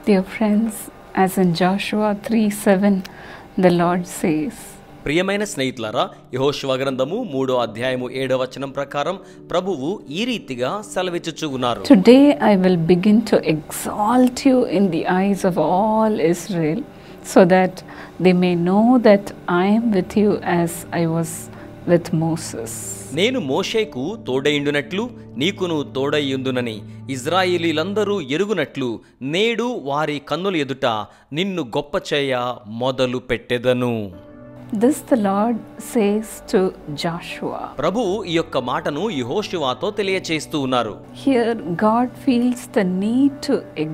Dear friends, as in Joshua 3:7, the Lord says, ప్రియమైన స్నేహితులారా, యెహోషువ గ్రంథము 3వ అధ్యాయము 7వ వచనం ప్రకారం ప్రభువు ఈ రీతిగా సెలవిచ్చుచూ ఉన్నారు. Today I will begin to exalt you in the eyes of all Israel, so that they may know that I am with you as I was with Moses. నేను మోషేకు తోడైయుండునట్లు నీకును తోడైయుందునని ఇజ్రాయేలీలందరూ ఎరుగునట్లు నేడు వారి కన్నుల ఎదుట నిన్ను గొప్ప చేయ మొదలు పెట్టెదను. This the Lord says to Joshua. ప్రభువు ఈ యొక్క మాటను యెహోషువతో తెలియచేస్తూ ఉన్నారు. Here God feels the need to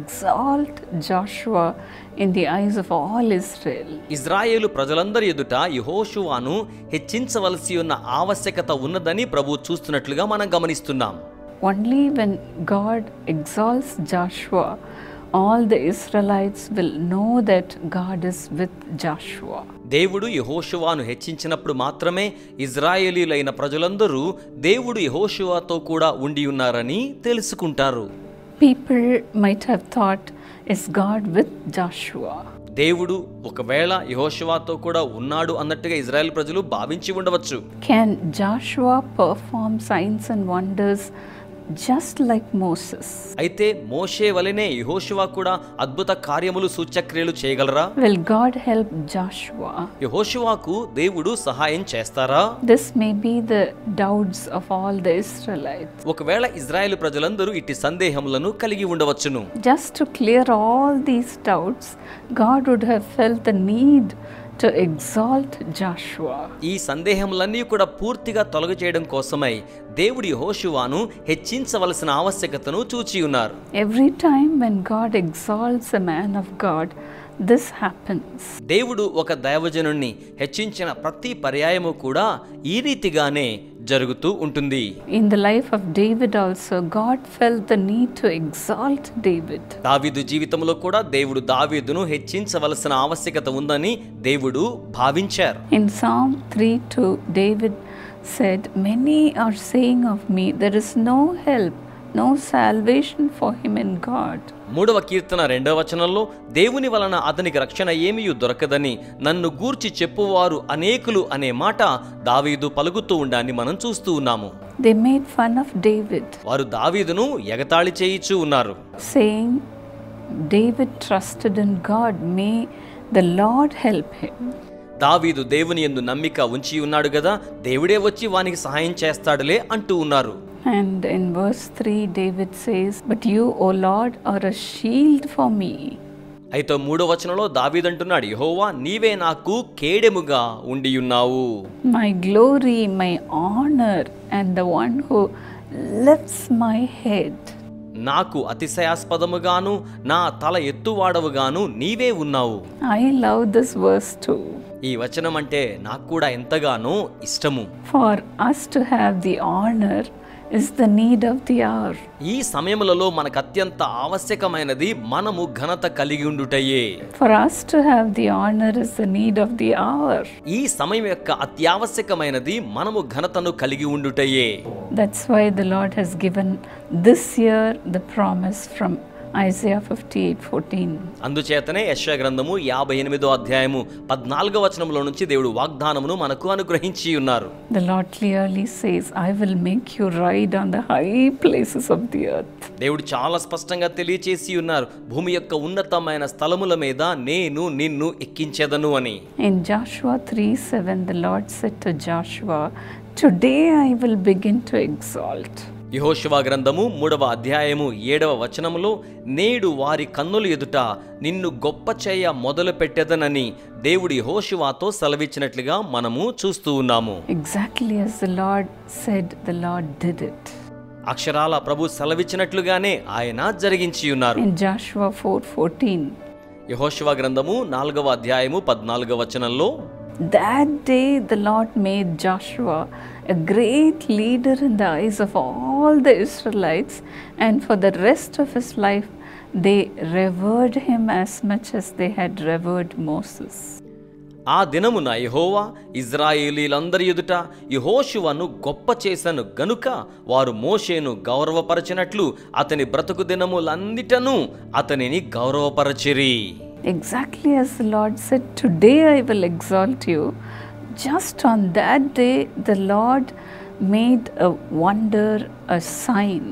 exalt Joshua in the eyes of all Israel. Israel ప్రజలందరి ఎదుట యెహోషువను హెచ్చించవలసి ఉన్న ఆవశ్యకత ఉన్నదని ప్రభువు చూస్తున్నట్లుగా మనం గమనిస్తున్నాం. Only when God exalts Joshua, all the Israelites will know that God is with Joshua. దేవుడు యెహోషువను హెచ్చించినప్పుడు మాత్రమే ఇజ్రాయేలీలైన ప్రజలందరూ దేవుడు యెహోషువతో కూడా ఉండి ఉన్నారని తెలుసుకుంటారు. People might have thought, is God with Joshua? దేవుడు ఒకవేళ యెహోషువతో కూడా ఉన్నాడు అన్నట్టుగా ఇజ్రాయెల్ ప్రజలు భావించి ఉండవచ్చు. Can Joshua perform signs and wonders just like Moses? అయితే మోషే వలెనే యెహోషువ కూడా అద్భుత కార్యములు సూచక్రియలు చేయగలరా? Will God help Joshua? యెహోషువకు దేవుడు సహాయం చేస్తారా? This may be the doubts of all the Israelites. ఒకవేళ ఇజ్రాయెల్ ప్రజలందరూ ఇట్టి సందేహములను కలిగి ఉండవచ్చును. Just to clear all these doubts, God would have felt the need to exalt Joshua. ఈ సందేహములన్నీ కూడా పూర్తిగా తొలగి చేయడం కోసమై దేవుడు యెహోషువను హెచ్చించవలసిన ఆవశ్యకతను చూచి ఉన్నారు. Every time when God exalts a man of God, this happens. దేవుడు ఒక దైవజనుణ్ణి హెచ్చించిన ప్రతి పర్యాయము కూడా ఈ రీతిగానే జరుగుతూ ఉంటుంది. In the life of David also, God felt the need to exalt David. దావీదు జీవితంలో కూడా దేవుడు దావీదును హెచ్చించవలసిన ఆవశ్యకత ఉందని దేవుడు భావించారు. In Psalm 3:2, David said, "Many are saying of me, there is no help, no salvation for him in God." 3వ కీర్తన 2వ వచనంలో దేవుని వలన అతనికి రక్షణ ఏమీయు దొరకదని నన్ను గూర్చి చెప్పువారు అనేకులు అనే మాట దావీదు పలుకుతూ ఉండాన్ని మనం చూస్తూ ఉన్నాము. They made fun of David, వారు దావీదును ఎగతాళి చేయిచూ ఉన్నారు. saying, "David trusted in God, may the Lord help him." దావీదు దేవుని యందు నమ్మిక ఉంచి ఉన్నాడు కదా, దేవుడే వచ్చి వానికి సహాయం చేస్తాడులే అంటూ ఉన్నారు. And in verse 3, David says, "But you, O Lord, are a shield for me." అయితే 3వ వచనంలో దావీదు అంటున్నాడు, యెహోవా నీవే నాకు కేడెముగా ఉండి ఉన్నావు. My glory, my honor, and the one who lifts my head. నాకు అతిశయాస్పదముగాను నా తల ఎత్తువాడవుగాను నీవే ఉన్నావు. I love this verse too. ఈ వచనం అంటే నాకు కూడా ఎంతగానో ఇష్టము. For us to have the honor is the need of the hour. ఈ సమయములలో మనకు అత్యంత ఆవశ్యకమైనది మనము ఘనత కలిగి ఉండుటయే. For us to have the honor is the need of the hour. ఈ సమయం యొక్క అత్యావశ్యకమైనది మనము ఘనతను కలిగి ఉండుటయే. That's why the Lord has given this year the promise from Isaiah 58:14. అందుచేతనే యెషయా గ్రంథము 58వ అధ్యాయము 14వ వచనంలో నుంచి దేవుడు వాగ్దానమును మనకు అనుగ్రహించి ఉన్నారు. The Lord clearly says, "I will make you ride on the high places of the earth." దేవుడు చాలా స్పష్టంగా తెలియచేసి ఉన్నారు, భూమి యొక్క ఉన్నతమైన స్థలముల మీద నేను నిన్ను ఎక్కించెదను అని. In Joshua 3:7, the Lord said to Joshua, "Today I will begin to exalt." యెహోషువ గ్రంథము 3వ అధ్యాయము 7వ వచనములో నేడు వారి కన్నుల ఎదుట నిన్ను గొప్ప చేయ మొదలు పెట్టెదనని దేవుడు యెహోషువతో సెలవిచ్చినట్లుగా మనము చూస్తూ ఉన్నాము. Exactly as the Lord said, the Lord did it. అక్షరాల ప్రభు సెలవిచ్చినట్లుగానే ఆయన జరిగించి ఉన్నారు. In Joshua 4:14, యెహోషువ గ్రంథము 4వ అధ్యాయము 14వ వచనంలో that day the Lord made Joshua a great leader in the eyes of all the Israelites, and for the rest of his life they revered him as much as they had revered Moses. ఆ దినమున యెహోవా ఇజ్రాయేలీలందరి ఎదుట యెహోషువను గొప్ప చేసెను గనుక వారు మోషేను గౌరవపరచినట్లు అతని బ్రతుకు దినములన్నిటను అతనిని గౌరవపరచిరి. Exactly as the Lord said, today I will exalt you. Just on that day, the Lord made a wonder, a sign.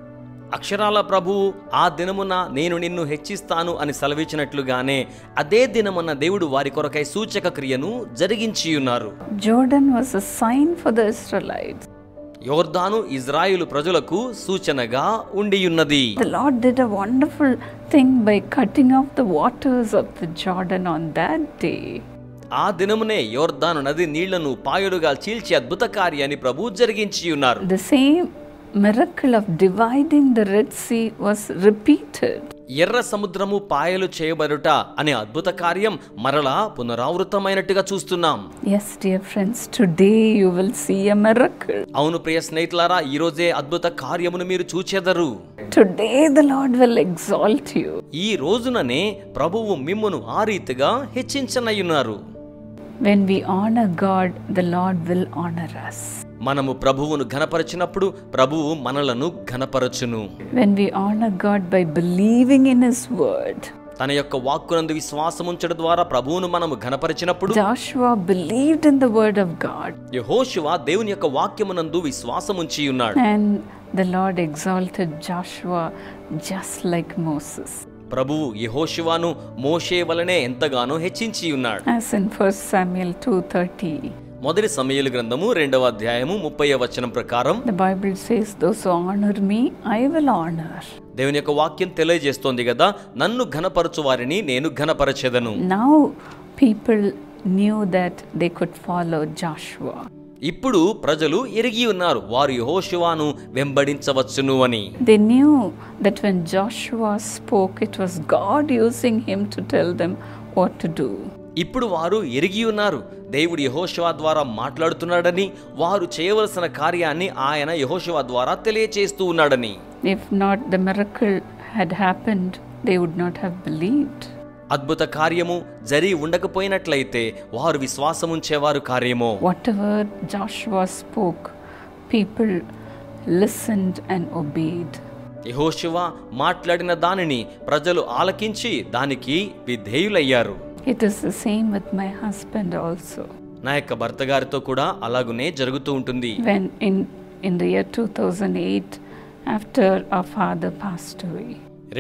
అక్షరాల ప్రభువు ఆ దినమున నేను నిన్ను హెచ్చిస్తాను అని సెలవిచ్చినట్లుగానే అదే దినమున దేవుడు వారి కొరకై సూచక క్రియను జరిగించి ఉన్నారు. Jordan was a sign for the Israelites. యోర్దాను ఇజ్రాయేలు ప్రజలకు సూచనగా ఉండియున్నది. The Lord did a wonderful thing by cutting off the waters of the Jordan on that day. ఆ దినమునే యోర్దాను నది నీళ్లను పాయలుగా చీల్చి అద్భుత కార్యాన్ని ప్రభు జరిగించి ఉన్నారు. The same miracle of dividing the Red Sea was repeated. ఎర్ర సముద్రము పాయలు చేయబడుట అనే అద్భుత కార్యం మరలా పునరావృతమైనట్టుగా చూస్తున్నాం. Yes, dear friends, today you will see a miracle. అవును ప్రియ స్నేహితులారా, ఈ రోజే అద్భుత కార్యమును మీరు చూచెదరు. Today the Lord will exalt you. ఈ రోజుననే ప్రభువు మిమ్మును ఆ రీతిగా హెచ్చించనయ్యున్నారు. When we honor God, the Lord will honor us. మనము ప్రభువును ఘనపరచినప్పుడు ప్రభువు మనలను ఘనపరచును. When we honor God by believing in His word. తన యొక్క వాక్కునందు విశ్వాసం ఉంచడం ద్వారా ప్రభువును మనము ఘనపరచినప్పుడు Joshua believed in the word of God. యెహోషువ దేవుని యొక్క వాక్యమునందు విశ్వాసం ఉంచి ఉన్నాడు. And the Lord exalted Joshua just like Moses. ప్రభువు యెహోషువను మోషే వలనే ఎంతగానో హెచ్చించి ఉన్నాడు. As in 1 Samuel 2:30. మొదటి సమూయేలు గ్రంథము 2వ అధ్యాయము 30వ వచనం ప్రకారం The Bible says, those who honor me, I will honor. దేవుని యొక్క వాక్యం తెలియజేస్తోంది కదా, నన్ను ఘనపరచు వారిని నేను ఘనపరచెదను. Now people knew that they could follow Joshua. ఇప్పుడు ప్రజలు ఎరిగి ఉన్నారు వారు యెహోషువను వెంబడించవచ్చును అని. They knew that when Joshua spoke, it was God using him to tell them what to do. ఇప్పుడు వారు ఎరిగి ఉన్నారు దేవుడు యెహోషువ ద్వారా మాట్లాడుతున్నాడని, వారు చేయవలసిన కార్యాన్ని ఆయన యెహోషువ ద్వారా తెలియచేస్తూ ఉన్నాడని. If not the miracle had happened, they would not have believed. అద్భుత కార్యము జరిగి ఉండకపోయినట్లయితే వారు విశ్వాసం ఉంచేవారు కార్యమో. Whatever Joshua spoke, people listened and obeyed. యెహోషువ మాట్లాడిన దానిని ప్రజలు ఆలకించి దానికి విధేయులయ్యారు. It is the same with my husband also. నా యొక్క భర్త గారితో కూడా అలాగునే జరుగుతూ ఉంటుంది. When in the year 2008, after our father passed away,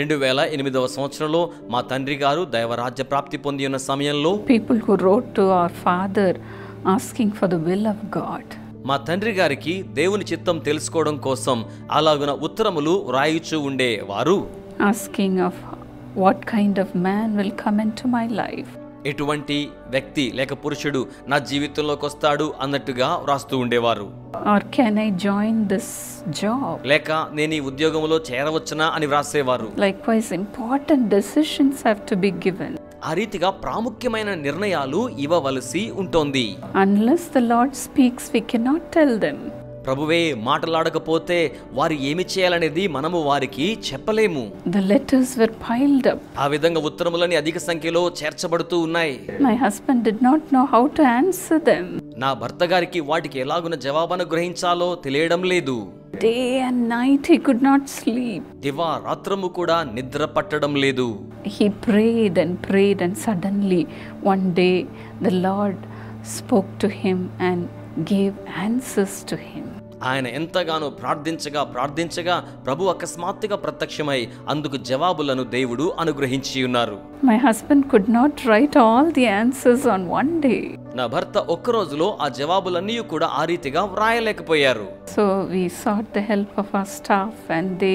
2008వ సంవత్సరంలో మా తండ్రి గారు దైవరాజ్య ప్రాప్తి పొంది ఉన్న సమయంలో people who wrote to our father asking for the will of God. మా తండ్రి గారికి దేవుని చిత్తం తెలుసుకోవడం కోసం అలాగున ఉత్తరములు రాయిచూ ఉండే వారు, asking of what kind of man will come into my life. ఎటువంటి వ్యక్తి లేక పురుషుడు నా జీవితంలోకి వస్తాడు అన్నట్టుగా వ్రాస్తూ ఉండేవారు. Or can I join this job? లేక నేను ఈ ఉద్యోగంలో చేరవచ్చునా అని వ్రాసేవారు. Likewise, important decisions have to be given. ఆ రీతిగా ప్రాముఖ్యమైన నిర్ణయాలు ఇవ్వవలసి ఉంటుంది. Unless the Lord speaks, we cannot tell them. ప్రభువే మాటలాడకపోతే వారు ఏమి చేయాలనేది మనము వారికి చెప్పలేము. The letters were piled up. ఆ విధంగా ఉత్తరములని అధిక సంఖ్యలో చేర్చబడుతూ ఉన్నాయి. My husband did not know how to answer them. నా భర్త గారికి వాటికి ఎలాగున జవాబును గ్రహించాలో తెలియడం లేదు. Day and night he could not sleep. దివారాత్రము కూడా నిద్ర పట్టడం లేదు. He prayed and prayed, and suddenly one day the Lord spoke to him and gave answers to him. ఆయన ఎంతగానో ప్రార్థించగా ప్రభు అకస్మాత్తుగా ప్రత్యక్షమై అందుకు జవాబులను దేవుడు అనుగ్రహించి ఉన్నారు. My husband could not write all the answers on one day. నా భర్త ఒక్క రోజులో ఆ జవాబులన్నీ కూడా ఆ రీతిగా వ్రాయలేకపోయారు. So we sought the help of our staff and they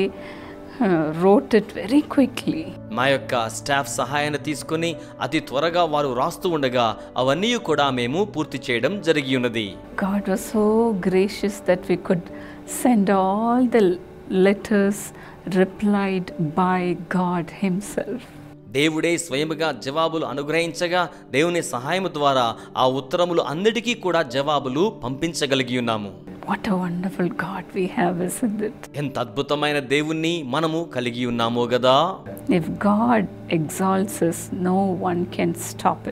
wrote it very quickly. మా యొక్క స్టాఫ్ సహాయాన్ని తీసుకుని అతి త్వరగా వారు రాస్తూ ఉండగా అవన్నీ కూడా మేము పూర్తి చేయడం జరిగి ఉన్నది. God was so gracious that we could send all the letters replied by God himself. దేవుడే స్వయముగా జవాబులు అనుగ్రహించగా దేవుని సహాయము ద్వారా ఆ ఉత్తరములు అన్నిటికీ కూడా జవాబులు పంపించగలిగి ఉన్నాము. What a wonderful God we have, isn't it? ఎంత అద్భుతమైన దేవుణ్ణి మనము కలిగి ఉన్నామో గదా. If God exalts us, no one can stop it.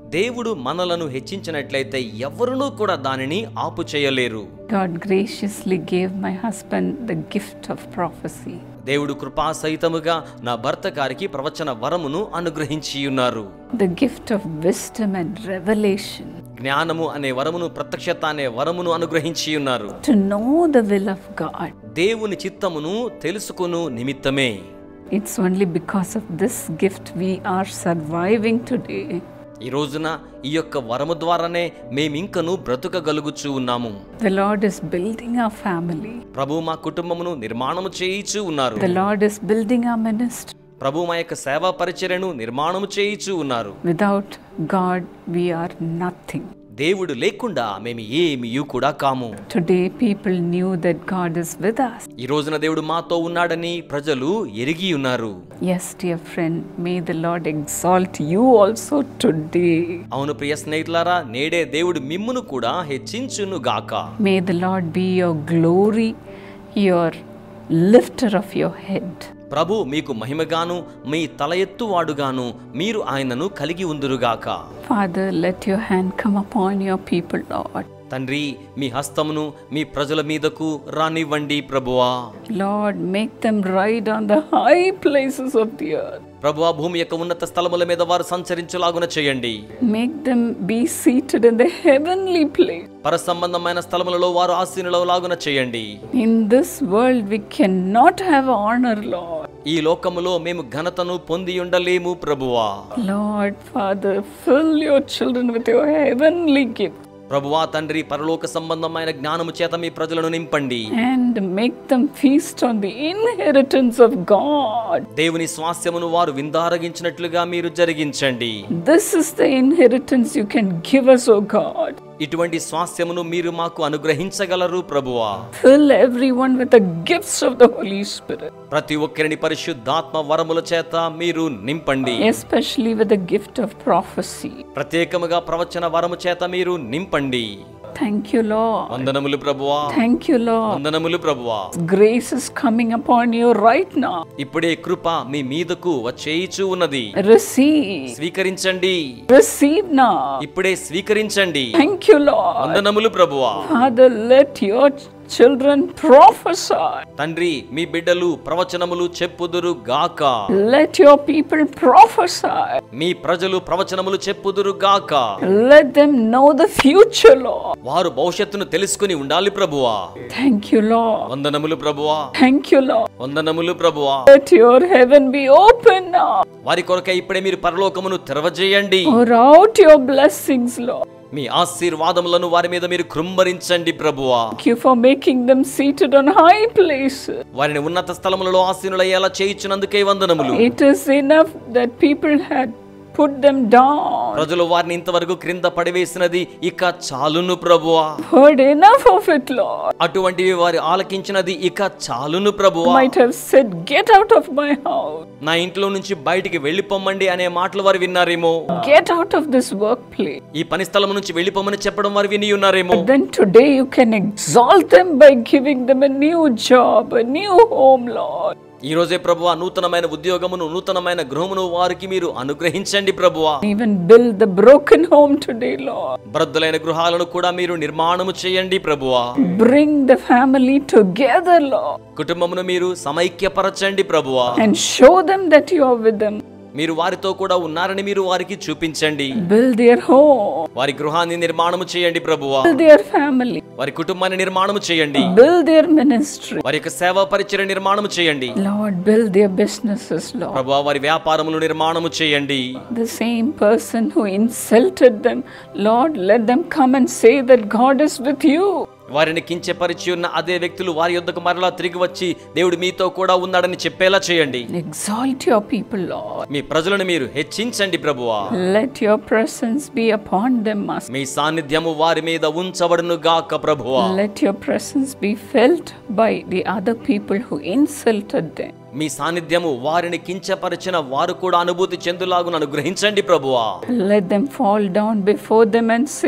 దేవుడు మనలను హెచ్చించినట్లయితే ఎవరునూ కూడా దానిని ఆపు చేయలేరు. God graciously gave my husband the gift of prophecy. దేవుడు కృపా సహితముగా నా భర్త గారికి ప్రవచన వరమును అనుగ్రహించి ఉన్నారు. The gift of wisdom and revelation. జ్ఞానము అనే వరమును, ప్రత్యక్షత అనే వరమును అనుగ్రహించి ఉన్నారు. To know the will of God. దేవుని చిత్తమును తెలుసుకొను నిమిత్తమే. It's only because of this gift we are surviving today. ఈ రోజున ఈ యొక్క వరము ద్వారానే మేమింకను బ్రతుకగలుగుచూ ఉన్నాము. The Lord is building our family. ప్రభు మా కుటుంబమును నిర్మాణము చేయిచూ ఉన్నారు. The Lord is building our ministry. ప్రభు మా యొక్క సేవా పరిచర్యను నిర్మాణము చేయిచూ ఉన్నారు. Without God we are nothing. దేవుడు లేకుండా మేము ఏమీయూ కూడా కాము. Today people knew that God is with us. ఈ రోజున దేవుడు మాతో ఉన్నాడని ప్రజలు ఎరిగి ఉన్నారు. Yes, dear friend, may the Lord exalt you also today. అవును ప్రియ స్నేహితులారా, నేడే దేవుడు మిమ్మును కూడా హెచ్చించును గాక. May the Lord be your glory, your lifter of your head. ప్రభు మీకు మహిమగాను మీ తల ఎత్తువాడుగాను మీరు ఆయనను కలిగి ఉందురుగాక. Father, let your hand come upon your people, Lord. తండ్రి, మీ హస్తమును మీ ప్రజల మీదకు రానివ్వండి ప్రభువా. Lord, make them ride on the high places of the earth. ప్రభువా, భూమి యొక్క ఉన్నత స్థలముల మీద వారు సంచరించులాగున చేయండి. Make them be seated in the heavenly place. పర సంబంధమైన స్థలములలో వారు ఆసీనులలాగున చేయండి. In this world we cannot have honor, Lord. ఈ లోకములో మేము ఘనతను పొంది ఉండలేము ప్రభువా. Lord, Father, fill your children with your heavenly gift. ప్రభువా తండ్రి, పరలోక సంబంధమైన జ్ఞానము చేత మీ ప్రజలను నింపండి. And make them feast on the inheritance of God. దేవుని స్వాస్థ్యమును వారు విందారగించినట్లుగా మీరు జరిగించండి. This is the inheritance you can give us, O God. ఇటువంటి స్వాస్థ్యమును మీరు మాకు అనుగ్రహించగలరు ప్రభువా. Fill everyone with the gifts of the Holy Spirit. ప్రతి ఒక్కరిని పరిశుద్ధాత్మ వరముల చేత మీరు నింపండి. Especially with the gift of prophecy. ప్రత్యేకముగా ప్రవచన వరము చేత మీరు నింపండి. Thank you, Lord. వందనములు ప్రభువా. Thank you, Lord. వందనములు ప్రభువా. Grace is coming upon you right now. ఇప్పుడే కృప మీ మీదకు వచ్చేయిచు ఉన్నది. Receive. స్వీకరించండి. Receive now. ఇప్పుడే స్వీకరించండి. Thank you, Lord. వందనములు ప్రభువా. Father, let your children prophesy. తండ్రి, మీ బిడ్డలు ప్రవచనములు చెప్పుదురు గాక. Let your people prophesy. మీ ప్రజలు ప్రవచనములు చెప్పుదురు గాక. Let them know the future, Lord. వారు భవిష్యత్తును తెలుసుకుని ఉండాలి ప్రభువా. Thank you, Lord. వందనములు ప్రభువా. Thank you, Lord. వందనములు ప్రభువా. Let your heaven be open now. వారి కొరకై ఇప్పుడే మీరు పరలోకమును తెరవజేయండి. Pour out your blessings, Lord. మీ ఆశీర్వాదములను వారి మీద మీరు కృంభరించండి ప్రభువా. Thank you for making them seated on high places. వారిని ఉన్నత స్థలములలో ఆసీనులయ్యేలా చేయించినందుకే వందనములు. It is enough that people had put them down. ప్రజలు వారిని ఇంతవరకు క్రింద పడివేసినది ఇక చాలును ప్రభువా. Heard enough of it, Lord. అటువంటివి వారి ఆలకించినది ఇక చాలును ప్రభువా. Might have said, get out of my house. నా ఇంట్లో నుంచి బయటికి వెళ్ళిపోమ్మండి అనే మాటలు వారు విన్నారేమో. Get out of this workplace. ఈ పని స్థలం నుంచి వెళ్ళిపోమని చెప్పడం వారు విని ఉన్నారేమో. But then today you can exalt them by giving them a new job, a new home, Lord. ఈ రోజే ప్రభువా, నూతనమైన ఉద్యోగమును, నూతనమైన గృహమును వారికి మీరు అనుగ్రహించండి ప్రభువా. Even build the broken home today, Lord. బ్రద్దలైన గృహాలను కూడా మీరు నిర్మాణము చేయండి ప్రభువా. Bring the family together, Lord. కుటుంబమును మీరు సమైక్యపరచండి ప్రభువా. And show them that you are with them. మీరు వారితో కూడా ఉన్నారని మీరు వారికి చూపించండి. Build their home. వారి గృహాన్ని నిర్మాణము చేయండి ప్రభువా. Build their family. వారి కుటుంబాన్ని నిర్మాణము చేయండి. Build their ministry. వారి యొక్క సేవా పరిచర్య నిర్మాణము చేయండి. Lord, build their businesses, Lord. ప్రభువా, వారి వ్యాపారములు నిర్మాణము చేయండి. The same person who insulted them, Lord, let them come and say that God is with you. వారిని కించపరిచి ఉన్న అదే వ్యక్తులు వారి యొద్దకు మరలా తిరిగి వచ్చి దేవుడు మీతో కూడా ఉన్నాడని చెప్పేలా చేయండి. Exalt your people, Lord. మీ ప్రజలను మీరు హెచ్చించండి ప్రభువా. Let your presence be upon them, Master. మీ సాన్నిధ్యము వారి మీద ఉంచబడును గాక ప్రభువా. Let your presence be felt by the other people who insulted them. మీ సాన్నిధ్యము వారిని కించపరిచిన వారు కూడా అనుభూతి చెందులాగున అనుగ్రహించండి ప్రభువా. Let them fall down before them and say,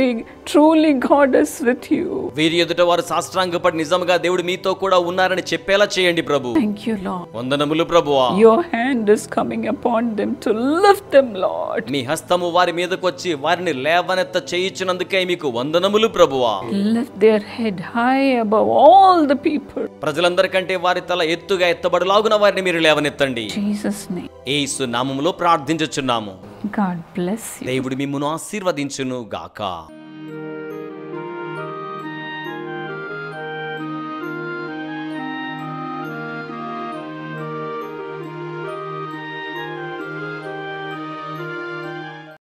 truly God is with you. వీరి ఎదుట వారు సాష్టాంగపడి నిజంగా దేవుడు మీతో కూడా ఉన్నారని చెప్పేలా చేయండి ప్రభు. Thank you, Lord. వందనములు ప్రభువా. Your hand is coming upon them to lift them, Lord. మీ హస్తము వారి మీదకు వచ్చి వారిని లేవనెత్త చేయించినందుకే మీకు వందనములు ప్రభువా. Lift their head high above all the people. ప్రజలందరికంటే వారి తల ఎత్తుగా ఎత్తబడులాగున వారిని మీరు లేవనెత్తండి. Jesus' name. యేసు నామములో ప్రార్థించుచున్నాము. God bless you. దేవుడు మిమ్మును ఆశీర్వదించును గాక.